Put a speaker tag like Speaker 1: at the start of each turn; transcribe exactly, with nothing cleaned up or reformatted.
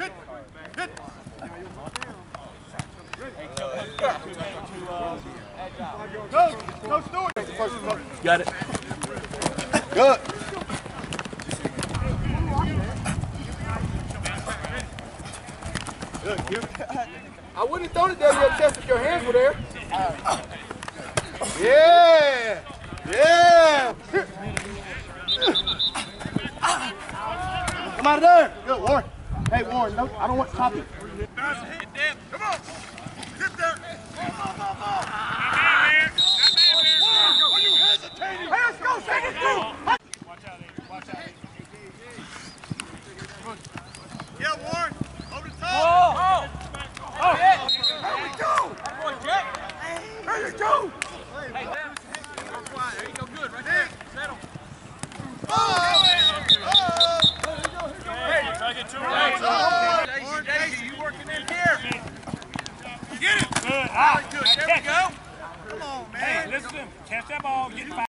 Speaker 1: Hit. Hit. Go. Go, Stewart.
Speaker 2: Got it.
Speaker 1: Good. I wouldn't have thrown it down your chest if your hands were there. Yeah. Yeah. Come out of there. Good, Warren. Hey, Warren, no, I don't want to copy. Come on. Get there. Are you hesitating? Hey, let's go. Take it through. Watch out, Adrian. Watch out. Yeah, Warren. Over the top.
Speaker 2: Oh!
Speaker 1: Oh! There we go! There you go!
Speaker 2: Hey, there you go, good, right there. Settle.
Speaker 1: Oh!
Speaker 2: Hey, try to get two right. Daisy, Daisy, you working in here.
Speaker 1: Get it!
Speaker 2: Good. Ah,
Speaker 1: Good. There we go. Come on, man.
Speaker 2: Hey, listen, catch that ball, get it back.